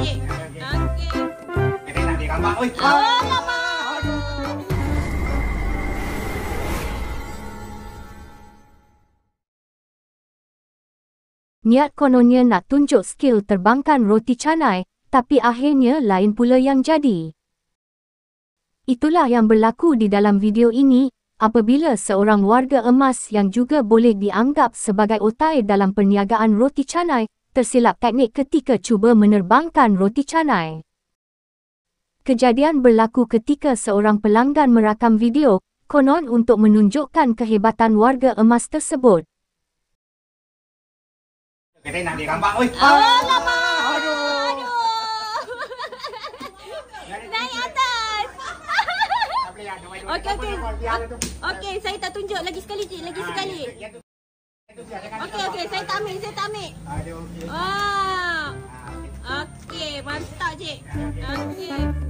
cik. Okey. Kita nak dia gambar. Oi. Oh, lama. Niat kononnya nak tunjuk skill terbangkan roti canai, tapi akhirnya lain pula yang jadi. Itulah yang berlaku di dalam video ini, apabila seorang warga emas yang juga boleh dianggap sebagai otai dalam perniagaan roti canai, tersilap teknik ketika cuba menerbangkan roti canai. Kejadian berlaku ketika seorang pelanggan merakam video, konon untuk menunjukkan kehebatan warga emas tersebut. Kita nak dia gambar. Oi. Oh, lama. Aduh. Naik atas. Okey. Okey, saya tak tunjuk lagi sekali cik, lagi sekali. Okey, saya tak ambil. Aduh, okey. Wah. Okey, mantap cik. Okey.